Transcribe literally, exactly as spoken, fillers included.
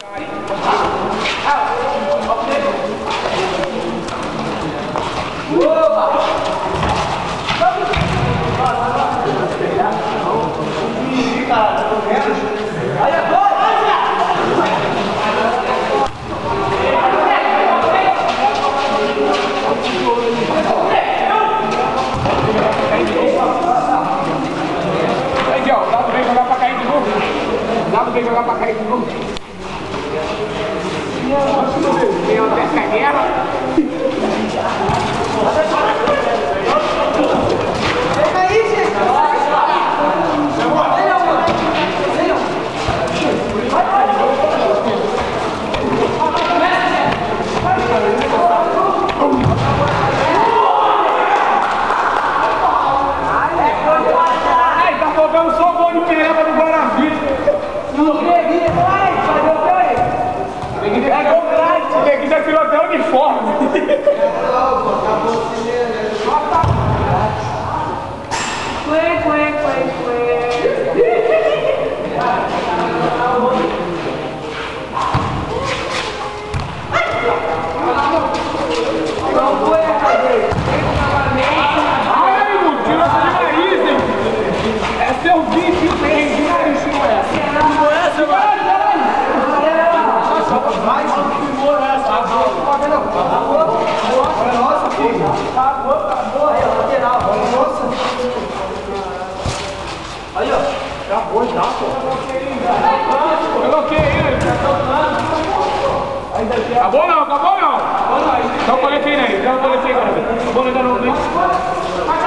Vem jogar pra cair de novo. Tem até cagueira. Vem aí, gente. Ai, tá faltando só o gol de Pereba do Guaravi. É gol grátis, porque aqui já tirou até o uniforme. Cuê, cuê, cuê, cuê. Não foi a cadeia. Ai, não tira essa de nariz, hein? Essa é o vídeo, tem de nariz, não é? Não é essa, mano? Vai, filmou essa. Olha nossa, filho. Acabou, acabou. Aí, ó, lateral. Olha nossa. Aí, ó. Acabou já, pô. Coloquei ele. Acabou não, acabou não. Dá um coletinho aí, dá um coletinho aí, galera. Acabou ainda não, né?